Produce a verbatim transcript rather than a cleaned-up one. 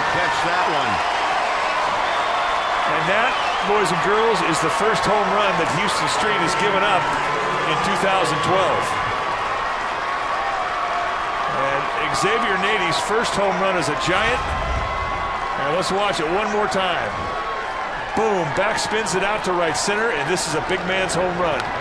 catch that one. And that, boys and girls, is the first home run that Houston Street has given up in two thousand twelve. And Xavier Nady's first home run as a Giant. And let's watch it one more time. Boom, back spins it out to right center, and this is a big man's home run.